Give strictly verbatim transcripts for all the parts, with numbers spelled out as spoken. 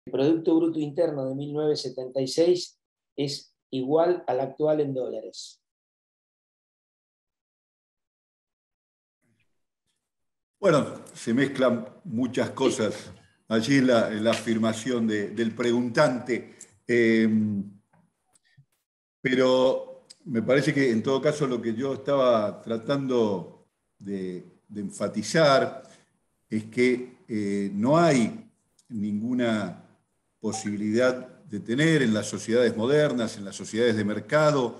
el Producto Bruto Interno de mil novecientos setenta y seis es igual al actual en dólares? Bueno, se mezclan muchas cosas allí en la, en la afirmación de, del preguntante, eh, pero me parece que en todo caso lo que yo estaba tratando de, de enfatizar es que eh, no hay ninguna posibilidad de tener en las sociedades modernas, en las sociedades de mercado,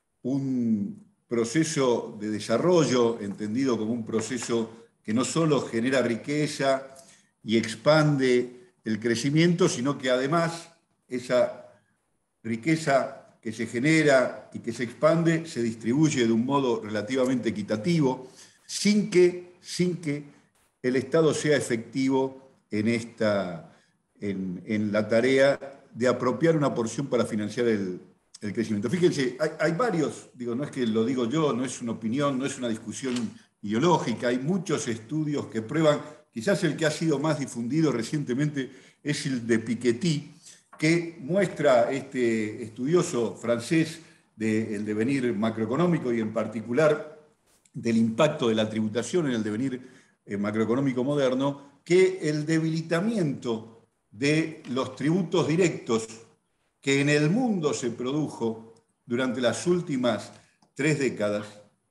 un proceso de desarrollo entendido como un proceso que no solo genera riqueza y expande el crecimiento, sino que además esa riqueza que se genera y que se expande se distribuye de un modo relativamente equitativo, sin que, sin que el Estado sea efectivo en, esta, en, en la tarea de apropiar una porción para financiar el, el crecimiento. Fíjense, hay, hay varios, digo, no es que lo digo yo, no es una opinión, no es una discusión ideológica, hay muchos estudios que prueban, quizás el que ha sido más difundido recientemente es el de Piketty, que muestra este estudioso francés del devenir macroeconómico y en particular del impacto de la tributación en el devenir eh, macroeconómico moderno, que el debilitamiento de los tributos directos que en el mundo se produjo durante las últimas tres décadas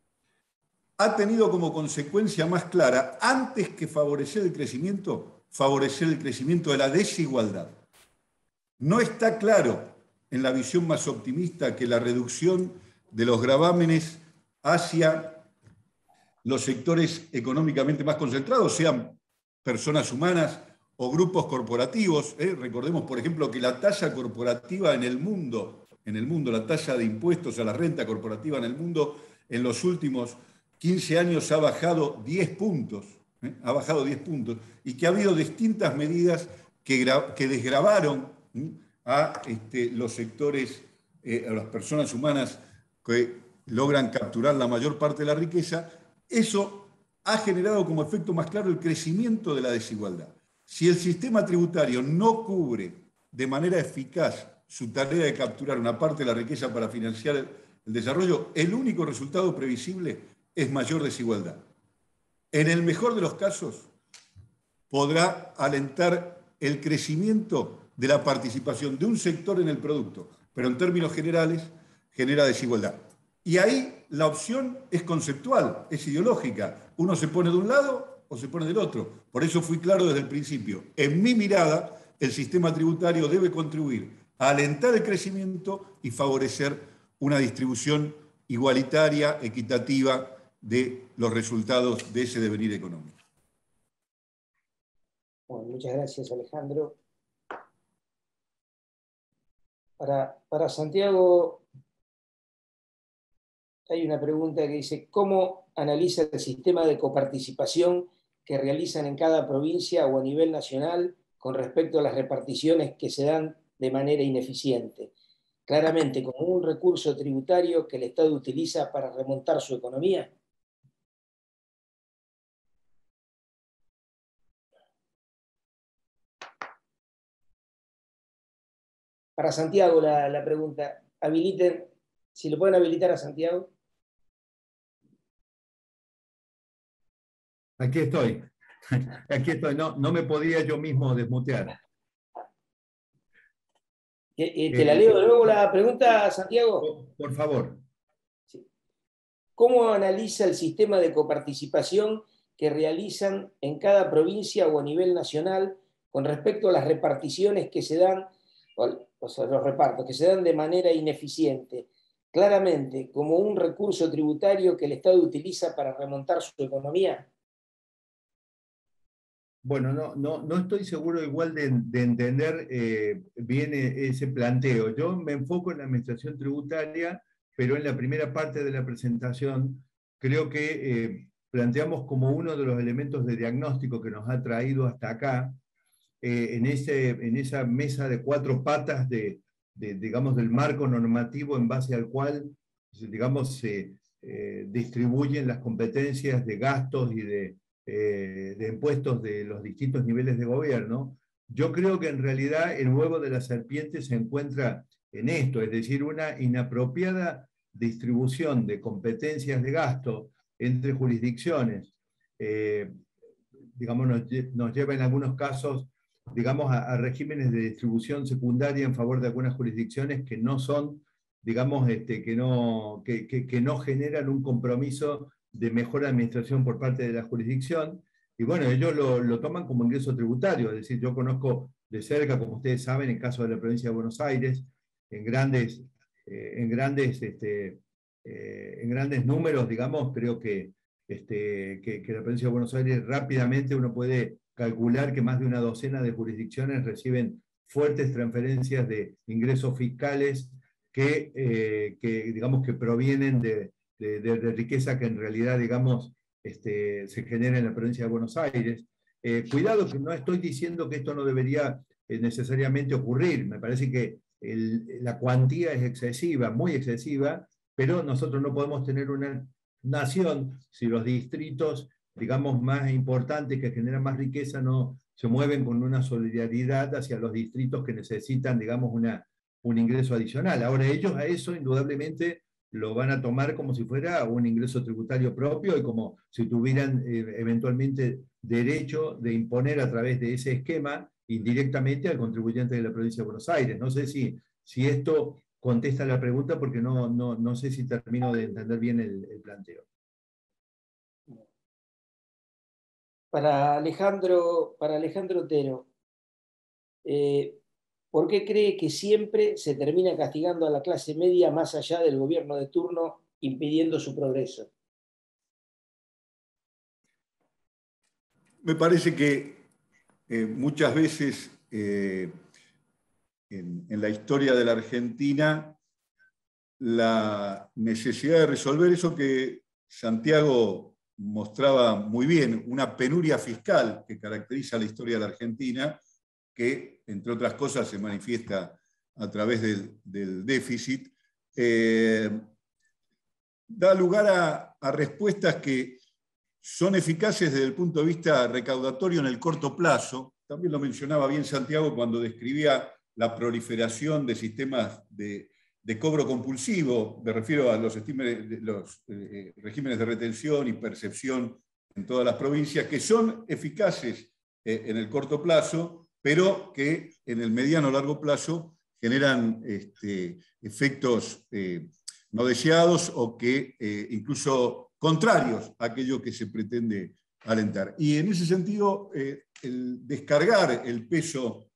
ha tenido como consecuencia más clara, antes que favorecer el crecimiento, favorecer el crecimiento de la desigualdad. No está claro en la visión más optimista que la reducción de los gravámenes hacia los sectores económicamente más concentrados, sean personas humanas o grupos corporativos. ¿eh? Recordemos, por ejemplo, que la tasa corporativa en el mundo, en el mundo, la tasa de impuestos a la renta corporativa en el mundo, en los últimos quince años ha bajado diez puntos, ¿eh? ha bajado diez puntos, y que ha habido distintas medidas que, que desgravaron ¿eh? a este, los sectores, eh, a las personas humanas que logran capturar la mayor parte de la riqueza. Eso ha generado como efecto más claro el crecimiento de la desigualdad. Si el sistema tributario no cubre de manera eficaz su tarea de capturar una parte de la riqueza para financiar el, el desarrollo, el único resultado previsible es mayor desigualdad. En el mejor de los casos, podrá alentar el crecimiento de la participación de un sector en el producto, pero en términos generales genera desigualdad. Y ahí la opción es conceptual, es ideológica. Uno se pone de un lado o se pone del otro. Por eso fui claro desde el principio. En mi mirada, el sistema tributario debe contribuir a alentar el crecimiento y favorecer una distribución igualitaria, equitativa de los resultados de ese devenir económico. Bueno, muchas gracias, Alejandro. Para, para Santiago hay una pregunta que dice, ¿cómo analiza el sistema de coparticipación que realizan en cada provincia o a nivel nacional con respecto a las reparticiones que se dan de manera ineficiente? Claramente, como un recurso tributario que el Estado utiliza para remontar su economía. Para Santiago la, la pregunta, habiliten, si lo pueden habilitar a Santiago. Aquí estoy, aquí estoy, no, no me podía yo mismo desmutear. ¿Te, te la leo de nuevo la pregunta, Santiago? Por favor. Sí. ¿Cómo analiza el sistema de coparticipación que realizan en cada provincia o a nivel nacional con respecto a las reparticiones que se dan, o sea, los repartos que se dan de manera ineficiente, claramente como un recurso tributario que el Estado utiliza para remontar su economía? Bueno, no, no, no estoy seguro igual de, de entender eh, bien ese planteo. Yo me enfoco en la administración tributaria, pero en la primera parte de la presentación creo que eh, planteamos como uno de los elementos de diagnóstico que nos ha traído hasta acá, eh, en, ese, en esa mesa de cuatro patas de, de, digamos, del marco normativo en base al cual, digamos, se eh, distribuyen las competencias de gastos y de, eh, de impuestos de los distintos niveles de gobierno, yo creo que en realidad el huevo de la serpiente se encuentra en esto, es decir, una inapropiada distribución de competencias de gasto entre jurisdicciones, eh, digamos, nos, nos lleva en algunos casos, digamos, a, a regímenes de distribución secundaria en favor de algunas jurisdicciones que no son, digamos, este, que, no, que, que, que no generan un compromiso de mejor administración por parte de la jurisdicción. Y bueno, ellos lo, lo toman como ingreso tributario, es decir, yo conozco de cerca, como ustedes saben, el caso de la provincia de Buenos Aires, en grandes, eh, en grandes, este, eh, en grandes números, digamos, creo que, este, que, que la provincia de Buenos Aires rápidamente uno puede calcular que más de una docena de jurisdicciones reciben fuertes transferencias de ingresos fiscales que, eh, que digamos, que provienen de, de, de, de riqueza que en realidad, digamos, este, se genera en la provincia de Buenos Aires. Eh, cuidado, que no estoy diciendo que esto no debería eh, necesariamente ocurrir, me parece que el, la cuantía es excesiva, muy excesiva, pero nosotros no podemos tener una nación si los distritos, digamos, más importantes que generan más riqueza no se mueven con una solidaridad hacia los distritos que necesitan, digamos, una, un ingreso adicional. Ahora ellos a eso indudablemente lo van a tomar como si fuera un ingreso tributario propio y como si tuvieran eh, eventualmente derecho de imponer a través de ese esquema indirectamente al contribuyente de la provincia de Buenos Aires. No sé si, si esto contesta la pregunta porque no, no, no sé si termino de entender bien el, el planteo. Para Alejandro, para Alejandro Otero, eh, ¿por qué cree que siempre se termina castigando a la clase media más allá del gobierno de turno, impidiendo su progreso? Me parece que eh, muchas veces eh, en, en la historia de la Argentina la necesidad de resolver eso que Santiago mostraba muy bien, una penuria fiscal que caracteriza la historia de la Argentina, que, entre otras cosas, se manifiesta a través del, del déficit, eh, da lugar a, a respuestas que son eficaces desde el punto de vista recaudatorio en el corto plazo. También lo mencionaba bien Santiago cuando describía la proliferación de sistemas de, de cobro compulsivo, me refiero a los, los eh, regímenes de retención y percepción en todas las provincias, que son eficaces eh, en el corto plazo, pero que en el mediano o largo plazo generan este, efectos eh, no deseados o que eh, incluso contrarios a aquello que se pretende alentar. Y en ese sentido, eh, el descargar el peso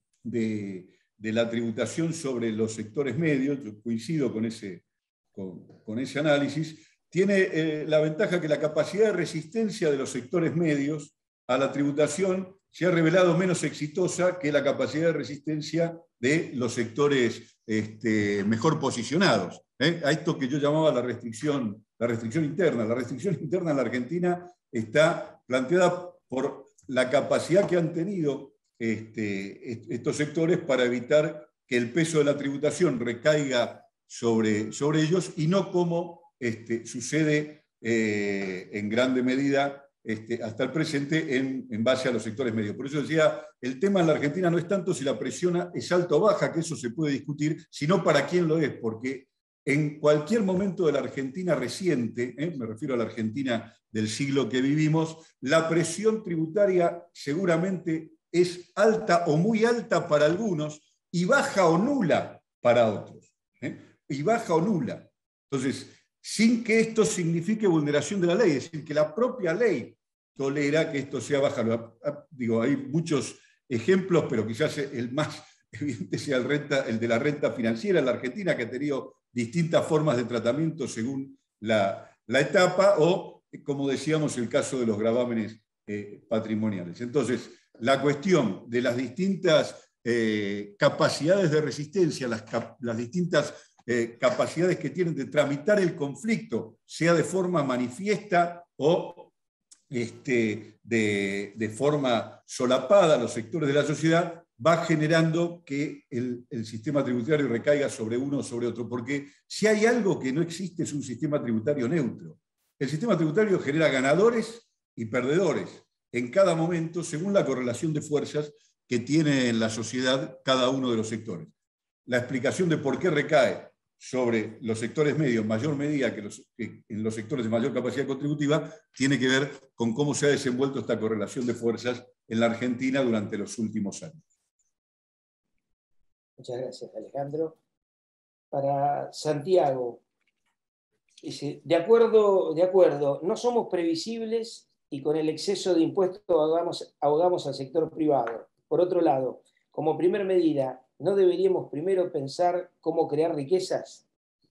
de, de la tributación sobre los sectores medios, yo coincido con ese, con, con ese análisis, tiene eh, la ventaja que la capacidad de resistencia de los sectores medios a la tributación se ha revelado menos exitosa que la capacidad de resistencia de los sectores este, mejor posicionados. ¿eh? A esto que yo llamaba la restricción, la restricción interna. La restricción interna en la Argentina está planteada por la capacidad que han tenido este, estos sectores para evitar que el peso de la tributación recaiga sobre, sobre ellos y no como este, sucede eh, en grande medida Este, hasta el presente en, en base a los sectores medios. Por eso decía, el tema en la Argentina no es tanto si la presión es alta o baja, que eso se puede discutir, sino para quién lo es, porque en cualquier momento de la Argentina reciente, ¿eh? me refiero a la Argentina del siglo que vivimos, la presión tributaria seguramente es alta o muy alta para algunos y baja o nula para otros. ¿eh? Y baja o nula. Entonces, sin que esto signifique vulneración de la ley, es decir, que la propia ley tolera que esto sea baja. Digo, hay muchos ejemplos, pero quizás el más evidente sea el, renta, el de la renta financiera en la Argentina, que ha tenido distintas formas de tratamiento según la, la etapa, o, como decíamos, el caso de los gravámenes eh, patrimoniales. Entonces, la cuestión de las distintas eh, capacidades de resistencia, las, las distintas Eh, capacidades que tienen de tramitar el conflicto, sea de forma manifiesta o este, de, de forma solapada a los sectores de la sociedad, va generando que el, el sistema tributario recaiga sobre uno o sobre otro, porque si hay algo que no existe es un sistema tributario neutro. El sistema tributario genera ganadores y perdedores en cada momento según la correlación de fuerzas que tiene en la sociedad cada uno de los sectores. La explicación de por qué recae sobre los sectores medios en mayor medida que, los, que en los sectores de mayor capacidad contributiva tiene que ver con cómo se ha desenvuelto esta correlación de fuerzas en la Argentina durante los últimos años. Muchas gracias, Alejandro. Para Santiago, dice, de acuerdo, de acuerdo, no somos previsibles y con el exceso de impuestos ahogamos, ahogamos al sector privado. Por otro lado, como primer medida, ¿no deberíamos primero pensar cómo crear riquezas?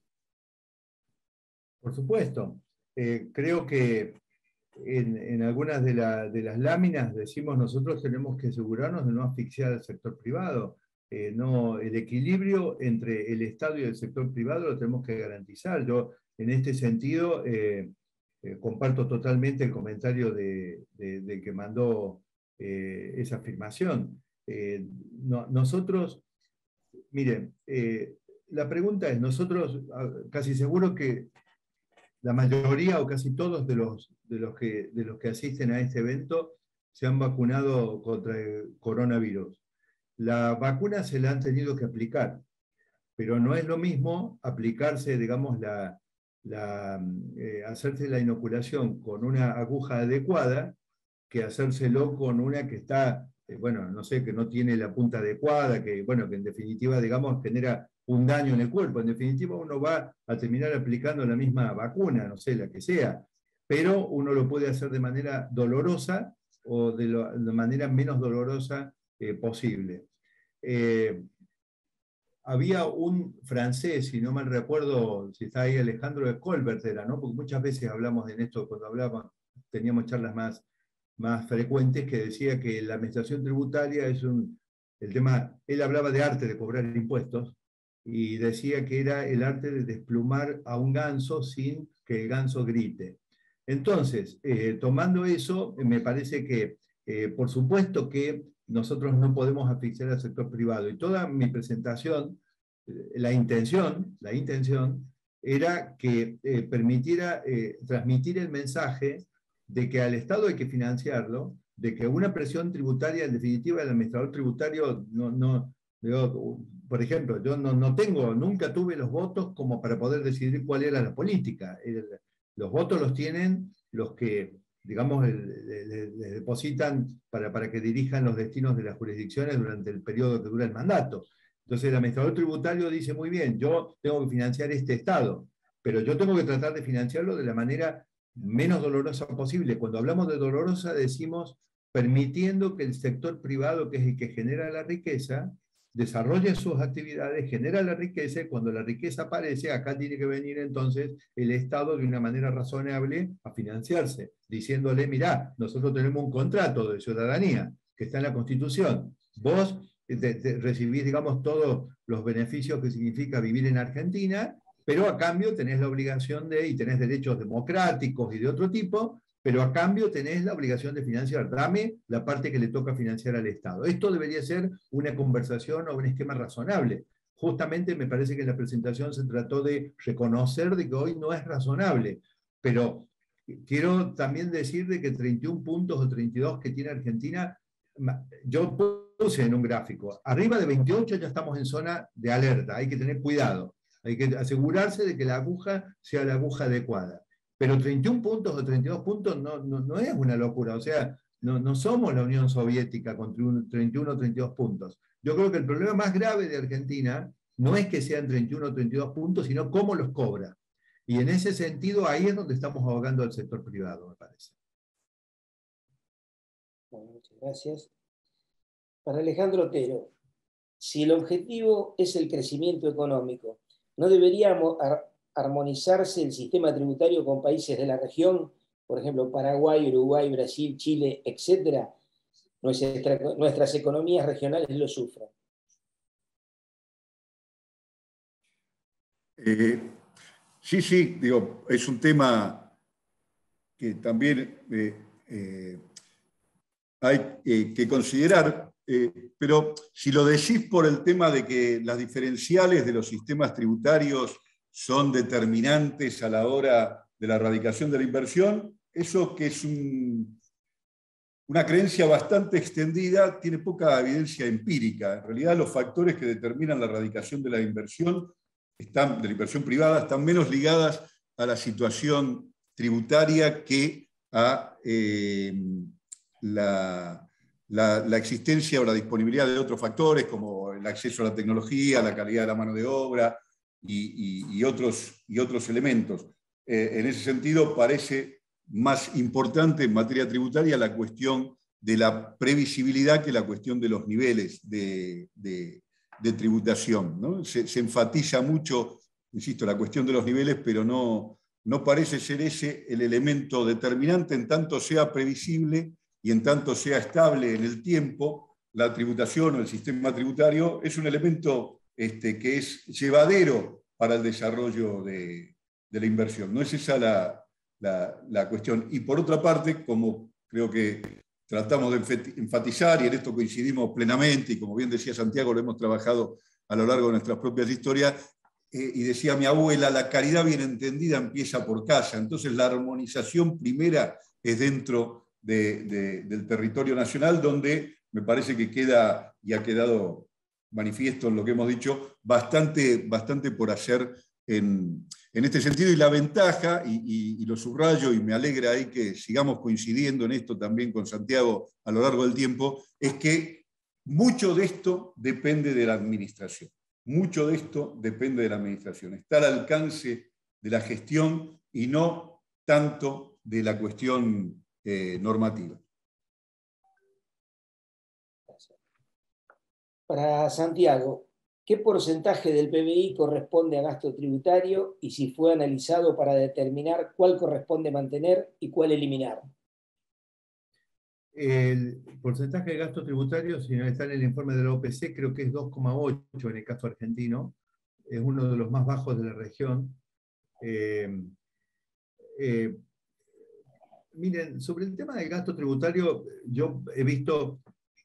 Por supuesto. Eh, creo que en, en algunas de, la, de las láminas decimos nosotros tenemos que asegurarnos de no asfixiar al sector privado. Eh, no, el equilibrio entre el Estado y el sector privado lo tenemos que garantizar. Yo, en este sentido, eh, eh, comparto totalmente el comentario de, de, de que mandó eh, esa afirmación. Eh, no, nosotros, miren, eh, la pregunta es, nosotros casi seguro que la mayoría o casi todos de los, de los, que, de los que asisten a este evento se han vacunado contra el coronavirus. La vacuna se la han tenido que aplicar, pero no es lo mismo aplicarse, digamos, la, la, eh, hacerse la inoculación con una aguja adecuada que hacérselo con una que está, eh, bueno, no sé, que no tiene la punta adecuada, que, bueno, que en definitiva, digamos, genera un daño en el cuerpo. En definitiva, uno va a terminar aplicando la misma vacuna, no sé, la que sea, pero uno lo puede hacer de manera dolorosa o de, lo, de manera menos dolorosa eh, posible. Eh, había un francés, si no mal recuerdo, si está ahí Alejandro de Colbert, era, ¿no? Porque muchas veces hablamos de esto, cuando hablábamos, teníamos charlas más, más frecuentes, que decía que la administración tributaria es un, el tema, él hablaba de arte de cobrar impuestos, y decía que era el arte de desplumar a un ganso sin que el ganso grite. Entonces, eh, tomando eso, me parece que, eh, por supuesto que nosotros no podemos asfixiar al sector privado. Y toda mi presentación, eh, la intención, la intención era que eh, permitiera eh, transmitir el mensaje de que al Estado hay que financiarlo, de que una presión tributaria, en definitiva, el administrador tributario no... no Yo, por ejemplo, yo no, no tengo, nunca tuve los votos como para poder decidir cuál era la política. El, los votos los tienen los que, digamos, les depositan para, para que dirijan los destinos de las jurisdicciones durante el periodo que dura el mandato. Entonces el administrador tributario dice, muy bien, yo tengo que financiar este Estado, pero yo tengo que tratar de financiarlo de la manera menos dolorosa posible. Cuando hablamos de dolorosa decimos permitiendo que el sector privado, que es el que genera la riqueza, desarrolle sus actividades, genera la riqueza, y cuando la riqueza aparece, acá tiene que venir entonces el Estado de una manera razonable a financiarse, diciéndole, mirá, nosotros tenemos un contrato de ciudadanía que está en la Constitución, vos te, te recibís, digamos, todos los beneficios que significa vivir en Argentina, pero a cambio tenés la obligación de, y tenés derechos democráticos y de otro tipo, pero a cambio tenés la obligación de financiar. Dame la parte que le toca financiar al Estado. Esto debería ser una conversación o un esquema razonable. Justamente me parece que en la presentación se trató de reconocer de que hoy no es razonable, pero quiero también decir de que treinta y un puntos o treinta y dos que tiene Argentina, yo puse en un gráfico, arriba de veintiocho ya estamos en zona de alerta, hay que tener cuidado, hay que asegurarse de que la aguja sea la aguja adecuada. Pero treinta y un puntos o treinta y dos puntos no, no, no es una locura, o sea, no, no somos la Unión Soviética con treinta y uno o treinta y dos puntos. Yo creo que el problema más grave de Argentina no es que sean treinta y uno o treinta y dos puntos, sino cómo los cobra. Y en ese sentido, ahí es donde estamos ahogando al sector privado, me parece. Bueno, muchas gracias. Para Alejandro Otero, si el objetivo es el crecimiento económico, ¿no deberíamos armonizarse el sistema tributario con países de la región, por ejemplo, Paraguay, Uruguay, Brasil, Chile, etcétera? Nuestra, nuestras economías regionales lo sufren. Eh, sí, sí, digo, es un tema que también eh, eh, hay eh, que considerar, eh, pero si lo decís por el tema de que las diferenciales de los sistemas tributarios son determinantes a la hora de la erradicación de la inversión, eso que es un, una creencia bastante extendida, tiene poca evidencia empírica. En realidad, los factores que determinan la erradicación de la inversión, están, de la inversión privada, están menos ligadas a la situación tributaria que a eh, la, la, la existencia o la disponibilidad de otros factores, como el acceso a la tecnología, la calidad de la mano de obra y, y, y, otros, y otros elementos. Eh, en ese sentido, parece más importante en materia tributaria la cuestión de la previsibilidad que la cuestión de los niveles de, de, de tributación, ¿no? Se, se enfatiza mucho, insisto, la cuestión de los niveles, pero no, no parece ser ese el elemento determinante, en tanto sea previsible y en tanto sea estable en el tiempo. La tributación o el sistema tributario es un elemento este, que es llevadero para el desarrollo de, de la inversión. No es esa la, la, la cuestión. Y por otra parte, como creo que tratamos de enfatizar, y en esto coincidimos plenamente, y como bien decía Santiago, lo hemos trabajado a lo largo de nuestras propias historias, eh, y decía mi abuela, la caridad bien entendida empieza por casa. Entonces la armonización primera es dentro de, de, del territorio nacional, donde me parece que queda, y ha quedado manifiesto en lo que hemos dicho, bastante, bastante por hacer en, en este sentido. Y la ventaja, y, y, y lo subrayo y me alegra ahí que sigamos coincidiendo en esto también con Santiago a lo largo del tiempo, es que mucho de esto depende de la administración. Mucho de esto depende de la administración. Está al alcance de la gestión y no tanto de la cuestión eh, normativa. Para Santiago, ¿qué porcentaje del P B I corresponde a gasto tributario y si fue analizado para determinar cuál corresponde mantener y cuál eliminar? El porcentaje de gasto tributario, si no está en el informe de la O P C, creo que es dos coma ocho en el caso argentino. Es uno de los más bajos de la región. Eh, eh, miren, sobre el tema del gasto tributario, yo he visto...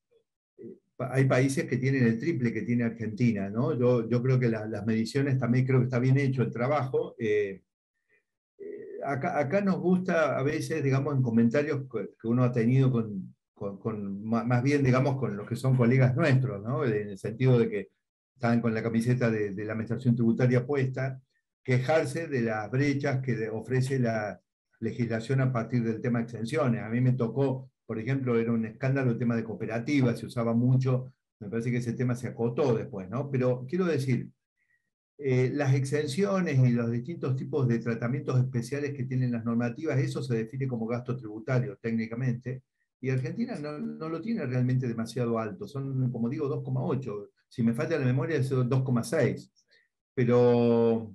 Hay países que tienen el triple que tiene Argentina, ¿no? Yo, yo creo que la, las mediciones también creo que está bien hecho el trabajo. Eh, eh, acá, acá nos gusta a veces, digamos, en comentarios que uno ha tenido con, con, con, más bien, digamos, con los que son colegas nuestros, ¿no? En el sentido de que están con la camiseta de, de la administración tributaria puesta, quejarse de las brechas que ofrece la legislación a partir del tema de exenciones. A mí me tocó, por ejemplo, era un escándalo el tema de cooperativas, se usaba mucho, me parece que ese tema se acotó después, ¿no? Pero quiero decir, eh, las exenciones y los distintos tipos de tratamientos especiales que tienen las normativas, eso se define como gasto tributario técnicamente, y Argentina no, no lo tiene realmente demasiado alto, son, como digo, dos coma ocho, si me falta la memoria es dos coma seis, pero,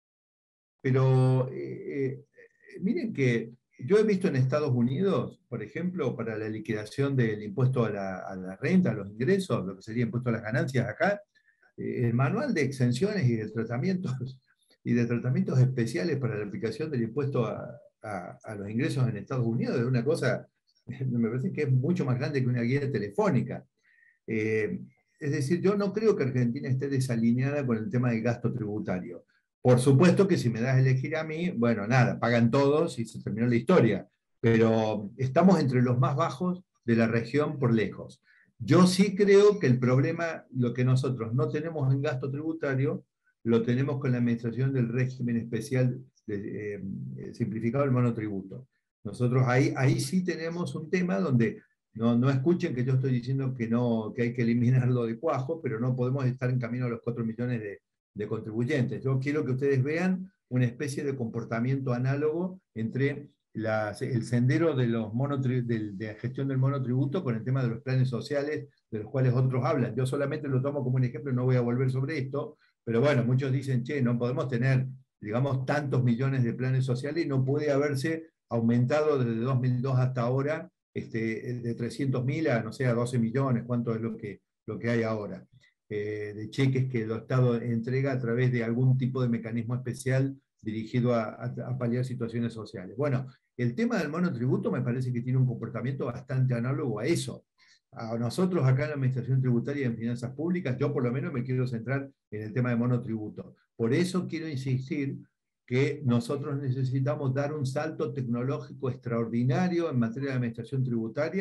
pero eh, eh, miren que yo he visto en Estados Unidos, por ejemplo, para la liquidación del impuesto a la, a la renta, a los ingresos, lo que sería impuesto a las ganancias acá, eh, el manual de exenciones y de tratamientos, y de tratamientos especiales para la aplicación del impuesto a, a, a los ingresos en Estados Unidos es una cosa, me parece que es mucho más grande que una guía telefónica. Eh, es decir, yo no creo que Argentina esté desalineada con el tema del gasto tributario. Por supuesto que si me das a elegir a mí, bueno, nada, pagan todos y se terminó la historia, pero estamos entre los más bajos de la región por lejos. Yo sí creo que el problema, lo que nosotros no tenemos en gasto tributario, lo tenemos con la administración del régimen especial de, eh, simplificado del monotributo. Nosotros ahí, ahí sí tenemos un tema donde no, no escuchen que yo estoy diciendo que, no, que hay que eliminarlo de cuajo, pero no podemos estar en camino a los cuatro millones de, de contribuyentes. Yo quiero que ustedes vean una especie de comportamiento análogo entre las, el sendero de, los monotri, de, de la gestión del monotributo con el tema de los planes sociales, de los cuales otros hablan. Yo solamente lo tomo como un ejemplo, no voy a volver sobre esto, pero bueno, muchos dicen, che, no podemos tener, digamos, tantos millones de planes sociales y no puede haberse aumentado desde dos mil dos hasta ahora este, de trescientos mil a, no sé, a doce millones, cuánto es lo que, lo que hay ahora. Eh, de cheques que el Estado entrega a través de algún tipo de mecanismo especial dirigido a, a, a paliar situaciones sociales. Bueno, el tema del monotributo me parece que tiene un comportamiento bastante análogo a eso. A nosotros acá en la Administración Tributaria y en Finanzas Públicas, yo por lo menos me quiero centrar en el tema de monotributo. Por eso quiero insistir que nosotros necesitamos dar un salto tecnológico extraordinario en materia de administración tributaria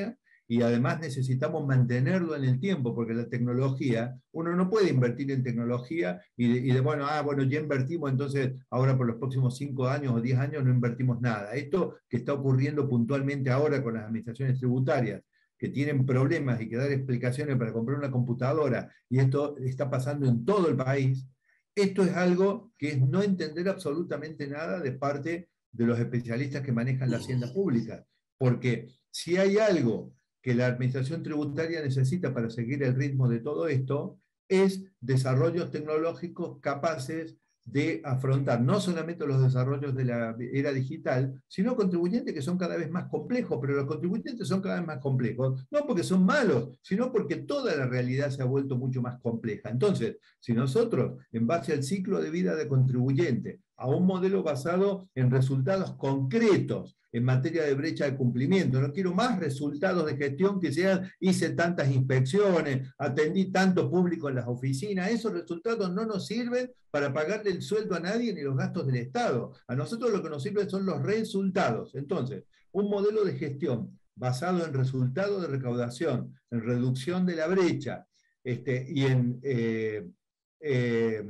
y además necesitamos mantenerlo en el tiempo, porque la tecnología, uno no puede invertir en tecnología y de, y de bueno, ah, bueno, ya invertimos, entonces ahora por los próximos cinco años o diez años no invertimos nada. Esto que está ocurriendo puntualmente ahora con las administraciones tributarias, que tienen problemas y que dar explicaciones para comprar una computadora, y esto está pasando en todo el país, esto es algo que es no entender absolutamente nada de parte de los especialistas que manejan la hacienda pública. Porque si hay algo que la administración tributaria necesita para seguir el ritmo de todo esto, es desarrollos tecnológicos capaces de afrontar no solamente los desarrollos de la era digital, sino contribuyentes que son cada vez más complejos, pero los contribuyentes son cada vez más complejos, no porque son malos, sino porque toda la realidad se ha vuelto mucho más compleja. Entonces, si nosotros, en base al ciclo de vida de contribuyente, a un modelo basado en resultados concretos en materia de brecha de cumplimiento. No quiero más resultados de gestión que sean, hice tantas inspecciones, atendí tanto público en las oficinas. Esos resultados no nos sirven para pagarle el sueldo a nadie ni los gastos del Estado. A nosotros lo que nos sirve son los resultados. Entonces, un modelo de gestión basado en resultados de recaudación, en reducción de la brecha, este, y en... Eh, eh,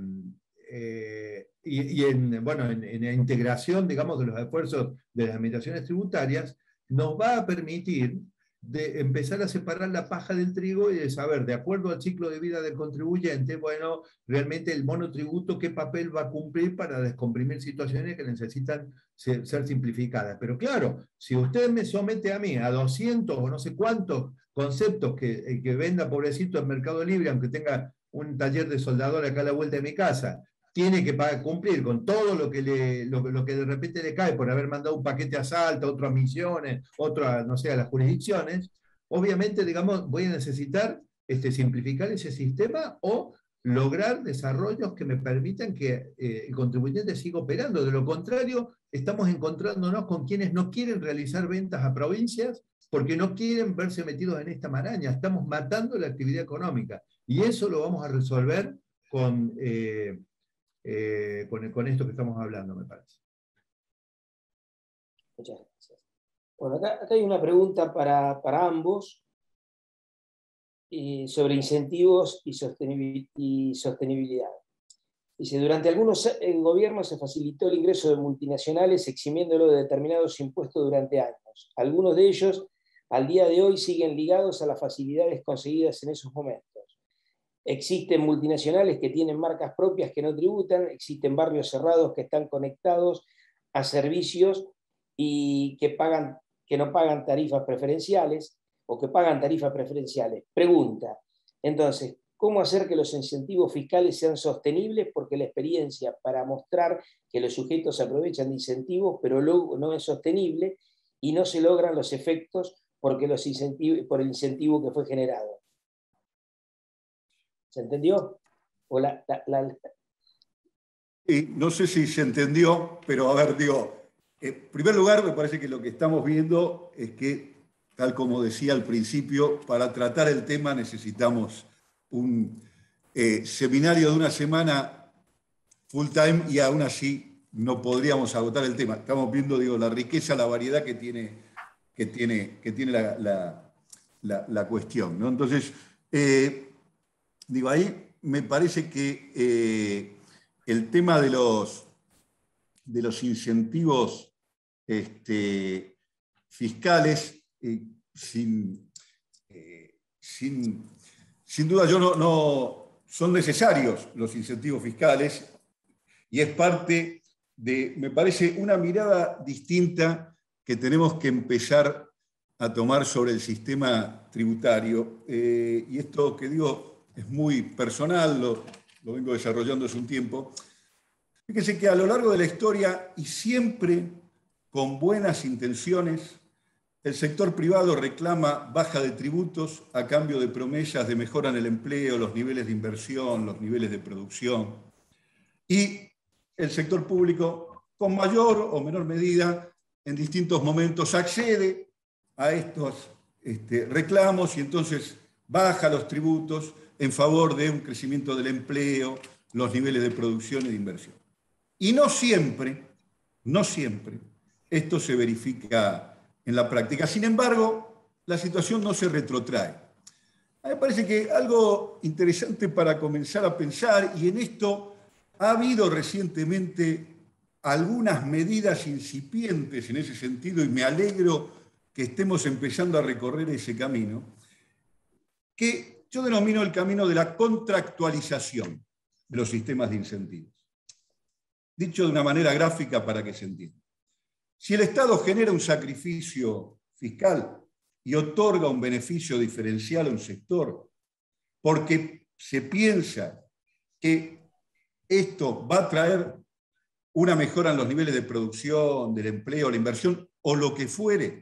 eh, y, y en, bueno, en, en la integración, digamos, de los esfuerzos de las administraciones tributarias, nos va a permitir de empezar a separar la paja del trigo y de saber, de acuerdo al ciclo de vida del contribuyente, bueno, realmente el monotributo qué papel va a cumplir para descomprimir situaciones que necesitan ser, ser simplificadas. Pero claro, si usted me somete a mí a doscientos o no sé cuántos conceptos que, que venda pobrecito en Mercado Libre, aunque tenga un taller de soldador acá a la vuelta de mi casa, tiene que cumplir con todo lo que, le, lo, lo que de repente le cae por haber mandado un paquete a Salta, otro a Misiones, otro a, no sé, a las jurisdicciones, obviamente, digamos, voy a necesitar este, simplificar ese sistema o lograr desarrollos que me permitan que eh, el contribuyente siga operando. De lo contrario, estamos encontrándonos con quienes no quieren realizar ventas a provincias porque no quieren verse metidos en esta maraña. Estamos matando la actividad económica. Y eso lo vamos a resolver con... Eh, Eh, con, con esto que estamos hablando, me parece. Muchas gracias. Bueno, acá, acá hay una pregunta para, para ambos eh, sobre incentivos y, sostenibil, y sostenibilidad. Dice, durante algunos gobiernos se facilitó el ingreso de multinacionales eximiéndolo de determinados impuestos durante años. Algunos de ellos, al día de hoy, siguen ligados a las facilidades conseguidas en esos momentos. Existen multinacionales que tienen marcas propias que no tributan, existen barrios cerrados que están conectados a servicios y que, pagan, que no pagan tarifas preferenciales o que pagan tarifas preferenciales. Pregunta, entonces, ¿cómo hacer que los incentivos fiscales sean sostenibles? Porque la experiencia para mostrar que los sujetos se aprovechan de incentivos, pero luego no es sostenible y no se logran los efectos porque los incentivos, por el incentivo que fue generado. ¿Se entendió? O la, la, la... Sí, no sé si se entendió, pero a ver, digo, en primer lugar, me parece que lo que estamos viendo es que, tal como decía al principio, para tratar el tema necesitamos un eh, seminario de una semana full time y aún así no podríamos agotar el tema. Estamos viendo, digo, la riqueza, la variedad que tiene, que tiene, que tiene la, la, la, la cuestión, ¿no? Entonces, eh, digo, ahí me parece que eh, el tema de los, de los incentivos este, fiscales, eh, sin, eh, sin, sin duda yo no, no, son necesarios los incentivos fiscales y es parte de, me parece, una mirada distinta que tenemos que empezar a tomar sobre el sistema tributario. Eh, y esto que digo es muy personal, lo, lo vengo desarrollando hace un tiempo. Fíjense que a lo largo de la historia, y siempre con buenas intenciones, el sector privado reclama baja de tributos a cambio de promesas de mejora en el empleo, los niveles de inversión, los niveles de producción. Y el sector público, con mayor o menor medida, en distintos momentos accede a estos este, reclamos y entonces baja los tributos en favor de un crecimiento del empleo, los niveles de producción y de inversión. Y no siempre, no siempre, esto se verifica en la práctica. Sin embargo, la situación no se retrotrae. A mí me parece que algo interesante para comenzar a pensar, y en esto ha habido recientemente algunas medidas incipientes en ese sentido, y me alegro que estemos empezando a recorrer ese camino, que yo denomino el camino de la contractualización de los sistemas de incentivos. Dicho de una manera gráfica para que se entienda. Si el Estado genera un sacrificio fiscal y otorga un beneficio diferencial a un sector, porque se piensa que esto va a traer una mejora en los niveles de producción, del empleo, la inversión o lo que fuere,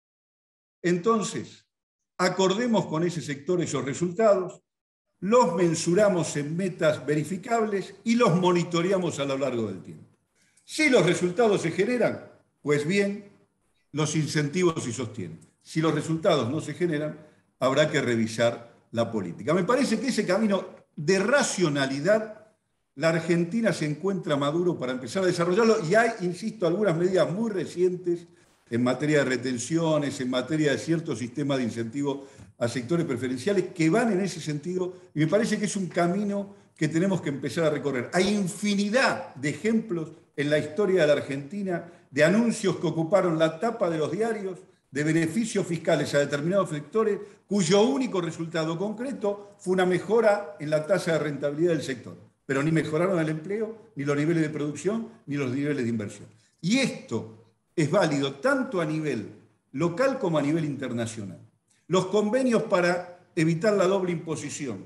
entonces acordemos con ese sector esos resultados, los mensuramos en metas verificables y los monitoreamos a lo largo del tiempo. Si los resultados se generan, pues bien, los incentivos se sostienen. Si los resultados no se generan, habrá que revisar la política. Me parece que ese camino de racionalidad, la Argentina se encuentra maduro para empezar a desarrollarlo, y hay, insisto, algunas medidas muy recientes en materia de retenciones, en materia de ciertos sistemas de incentivo a sectores preferenciales que van en ese sentido, y me parece que es un camino que tenemos que empezar a recorrer. Hay infinidad de ejemplos en la historia de la Argentina de anuncios que ocuparon la tapa de los diarios, de beneficios fiscales a determinados sectores, cuyo único resultado concreto fue una mejora en la tasa de rentabilidad del sector. Pero ni mejoraron el empleo, ni los niveles de producción, ni los niveles de inversión. Y esto es válido tanto a nivel local como a nivel internacional. Los convenios para evitar la doble imposición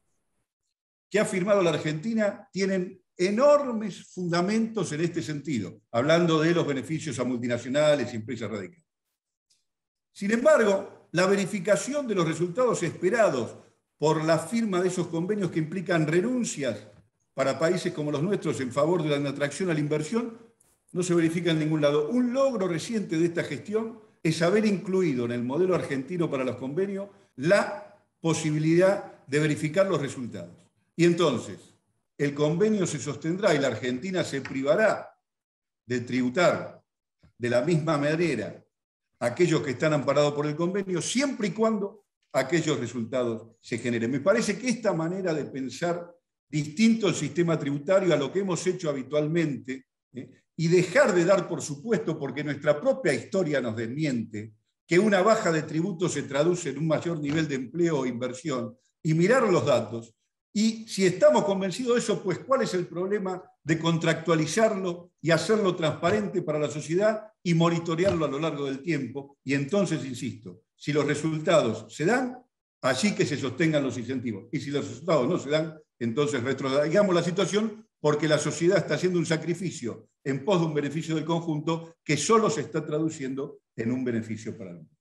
que ha firmado la Argentina tienen enormes fundamentos en este sentido, hablando de los beneficios a multinacionales y empresas radicales. Sin embargo, la verificación de los resultados esperados por la firma de esos convenios que implican renuncias para países como los nuestros en favor de la atracción a la inversión no se verifica en ningún lado. Un logro reciente de esta gestión es haber incluido en el modelo argentino para los convenios la posibilidad de verificar los resultados. Y entonces, el convenio se sostendrá y la Argentina se privará de tributar de la misma manera a aquellos que están amparados por el convenio, siempre y cuando aquellos resultados se generen. Me parece que esta manera de pensar distinto el sistema tributario a lo que hemos hecho habitualmente, ¿eh? y dejar de dar por supuesto, porque nuestra propia historia nos desmiente, que una baja de tributos se traduce en un mayor nivel de empleo o inversión, y mirar los datos. Y si estamos convencidos de eso, pues ¿cuál es el problema de contractualizarlo y hacerlo transparente para la sociedad y monitorearlo a lo largo del tiempo? Y entonces, insisto, si los resultados se dan, allí que se sostengan los incentivos. Y si los resultados no se dan, entonces retrotraigamos la situación, porque la sociedad está haciendo un sacrificio en pos de un beneficio del conjunto que solo se está traduciendo en un beneficio para algunos.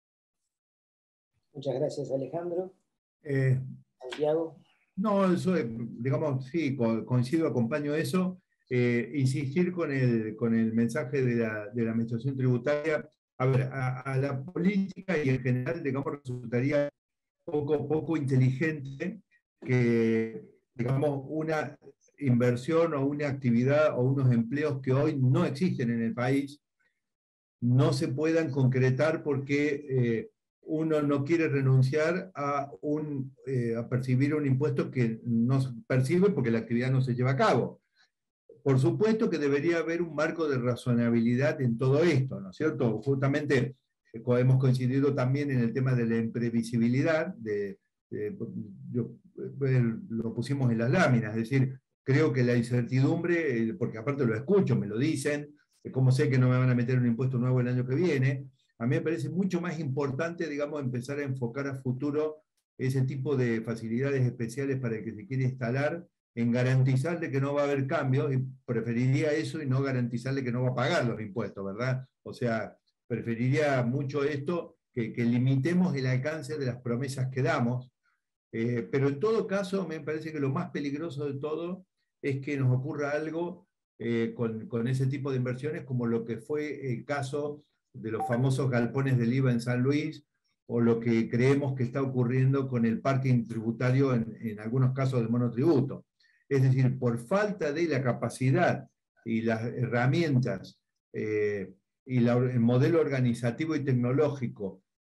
Muchas gracias, Alejandro. Eh, Santiago. No, eso, digamos, sí, coincido, acompaño eso. Eh, insistir con el, con el mensaje de la, de la administración tributaria. A ver, a, a la política y en general, digamos, resultaría poco, poco inteligente que, digamos, una inversión o una actividad o unos empleos que hoy no existen en el país no se puedan concretar porque eh, uno no quiere renunciar a, un, eh, a percibir un impuesto que no se percibe porque la actividad no se lleva a cabo. Por supuesto que debería haber un marco de razonabilidad en todo esto, ¿no es cierto? Justamente eh, hemos coincidido también en el tema de la imprevisibilidad, de, de, yo, eh, lo pusimos en las láminas, es decir, creo que la incertidumbre, eh, porque aparte lo escucho, me lo dicen, eh, cómo sé que no me van a meter un impuesto nuevo el año que viene. A mí me parece mucho más importante, digamos, empezar a enfocar a futuro ese tipo de facilidades especiales para el que se quiere instalar, en garantizarle que no va a haber cambios, y preferiría eso y no garantizarle que no va a pagar los impuestos, ¿verdad? O sea, preferiría mucho esto, que, que limitemos el alcance de las promesas que damos, eh, pero en todo caso me parece que lo más peligroso de todo es que nos ocurra algo eh, con, con ese tipo de inversiones, como lo que fue el caso de los famosos galpones del I V A en San Luis, o lo que creemos que está ocurriendo con el parking tributario en, en algunos casos del monotributo. Es decir, por falta de la capacidad y las herramientas eh, y la, el modelo organizativo y tecnológico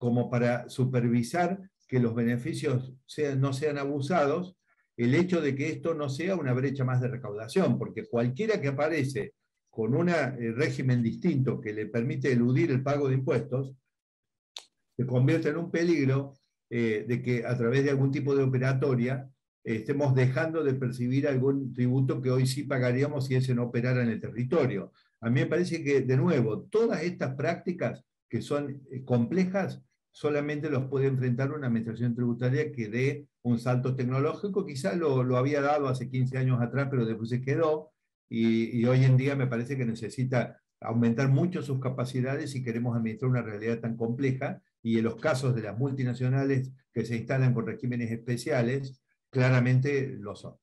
como para supervisar que los beneficios sean, no sean abusados, el hecho de que esto no sea una brecha más de recaudación, porque cualquiera que aparece con un eh, régimen distinto que le permite eludir el pago de impuestos, se convierte en un peligro eh, de que a través de algún tipo de operatoria eh, estemos dejando de percibir algún tributo que hoy sí pagaríamos si ese no operara en el territorio. A mí me parece que, de nuevo, todas estas prácticas que son eh, complejas, solamente los puede enfrentar una administración tributaria que dé un salto tecnológico. Quizá lo, lo había dado hace quince años atrás, pero después se quedó, y, y hoy en día me parece que necesita aumentar mucho sus capacidades si queremos administrar una realidad tan compleja, y en los casos de las multinacionales que se instalan con regímenes especiales, claramente lo son.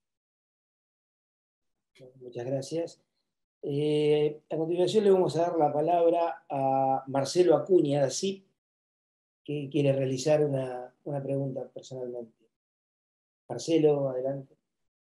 Muchas gracias. Eh, a continuación le vamos a dar la palabra a Marcelo Acuña, de A C I P, que quiere realizar una, una pregunta personalmente. Marcelo, adelante.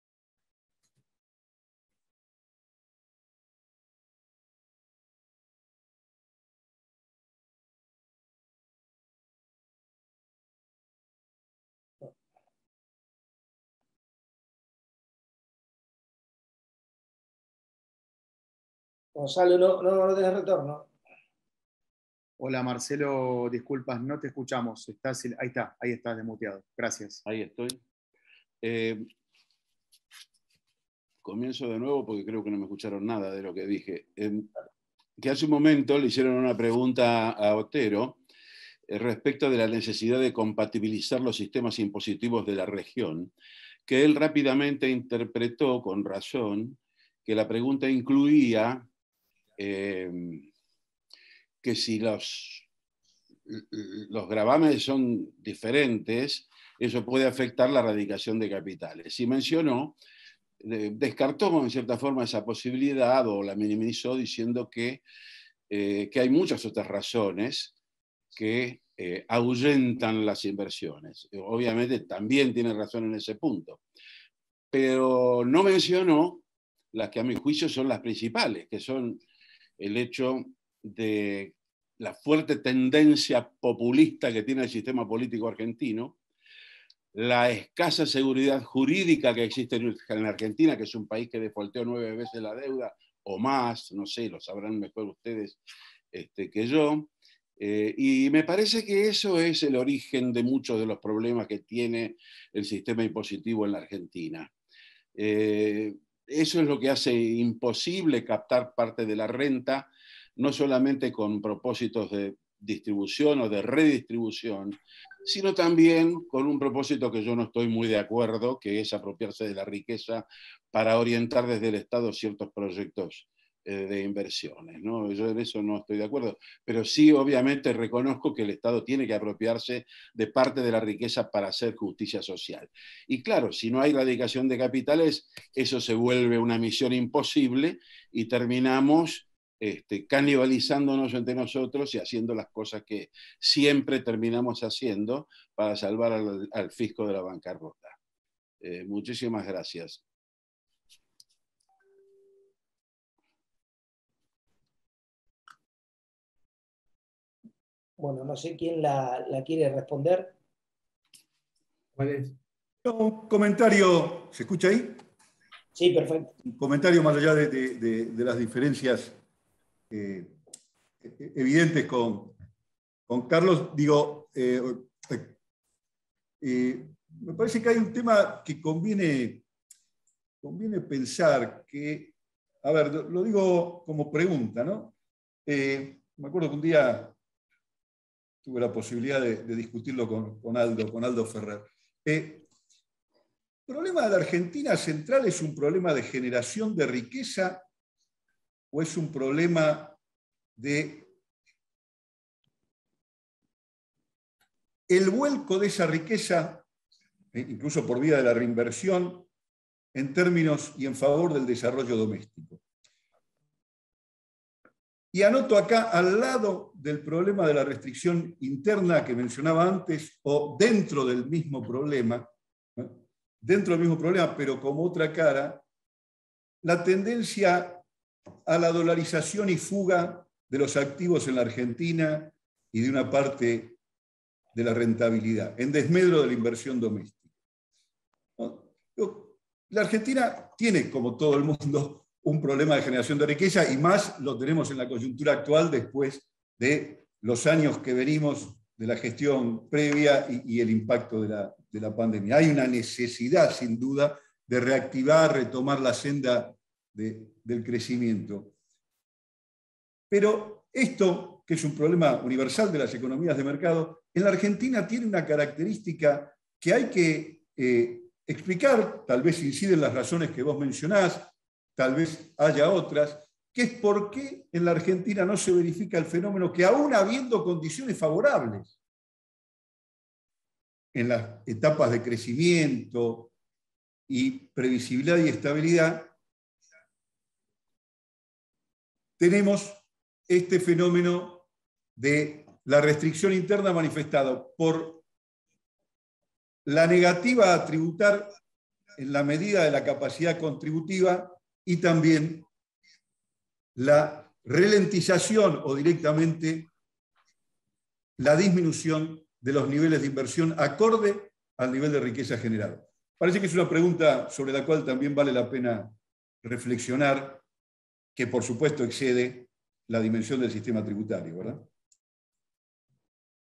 Gonzalo, no, no, no tenés retorno. Hola Marcelo, disculpas, no te escuchamos. Estás, ahí está, ahí estás desmuteado. Gracias. Ahí estoy. Eh, comienzo de nuevo porque creo que no me escucharon nada de lo que dije. Eh, que hace un momento le hicieron una pregunta a Otero eh, respecto de la necesidad de compatibilizar los sistemas impositivos de la región, que él rápidamente interpretó con razón que la pregunta incluía eh, que si los, los gravámenes son diferentes, eso puede afectar la radicación de capitales. Y mencionó, descartó en cierta forma esa posibilidad o la minimizó diciendo que, eh, que hay muchas otras razones que eh, ahuyentan las inversiones. Obviamente también tiene razón en ese punto, pero no mencionó las que a mi juicio son las principales, que son el hecho de la fuerte tendencia populista que tiene el sistema político argentino, la escasa seguridad jurídica que existe en Argentina, que es un país que defaulteó nueve veces la deuda o más, no sé, lo sabrán mejor ustedes este, que yo, eh, y me parece que eso es el origen de muchos de los problemas que tiene el sistema impositivo en la Argentina. Eh, eso es lo que hace imposible captar parte de la renta, no solamente con propósitos de distribución o de redistribución, sino también con un propósito que yo no estoy muy de acuerdo, que es apropiarse de la riqueza para orientar desde el Estado ciertos proyectos eh, de inversiones, ¿no? Yo en eso no estoy de acuerdo, pero sí obviamente reconozco que el Estado tiene que apropiarse de parte de la riqueza para hacer justicia social. Y claro, si no hay radicación de capitales, eso se vuelve una misión imposible y terminamos Este, canibalizándonos entre nosotros y haciendo las cosas que siempre terminamos haciendo para salvar al, al fisco de la bancarrota. Eh, muchísimas gracias. Bueno, no sé quién la, la quiere responder. ¿Cuál es? Un comentario, ¿se escucha ahí? Sí, perfecto. Un comentario más allá de, de, de, de las diferencias Eh, evidentes con, con Carlos, digo, eh, eh, me parece que hay un tema que conviene, conviene pensar que, a ver, lo digo como pregunta, ¿no? Eh, me acuerdo que un día tuve la posibilidad de, de discutirlo con, con, Aldo, con Aldo Ferrer. Eh, ¿El problema de la Argentina central es un problema de generación de riqueza o es un problema de el vuelco de esa riqueza, incluso por vía de la reinversión, en términos y en favor del desarrollo doméstico? Y anoto acá, al lado del problema de la restricción interna que mencionaba antes, o dentro del mismo problema, ¿no? dentro del mismo problema, pero como otra cara, la tendencia a la dolarización y fuga de los activos en la Argentina y de una parte de la rentabilidad, en desmedro de la inversión doméstica. ¿No? La Argentina tiene, como todo el mundo, un problema de generación de riqueza, y más lo tenemos en la coyuntura actual después de los años que venimos de la gestión previa y, y el impacto de la, de la pandemia. Hay una necesidad, sin duda, de reactivar, retomar la senda de, del crecimiento. Pero esto, que es un problema universal de las economías de mercado, en la Argentina tiene una característica que hay que eh, explicar, tal vez inciden las razones que vos mencionás, tal vez haya otras, que es por qué en la Argentina no se verifica el fenómeno que, aún habiendo condiciones favorables en las etapas de crecimiento y previsibilidad y estabilidad, tenemos este fenómeno de la restricción interna manifestada por la negativa a tributar en la medida de la capacidad contributiva y también la ralentización o directamente la disminución de los niveles de inversión acorde al nivel de riqueza generada. Parece que es una pregunta sobre la cual también vale la pena reflexionar, que por supuesto excede la dimensión del sistema tributario, ¿verdad?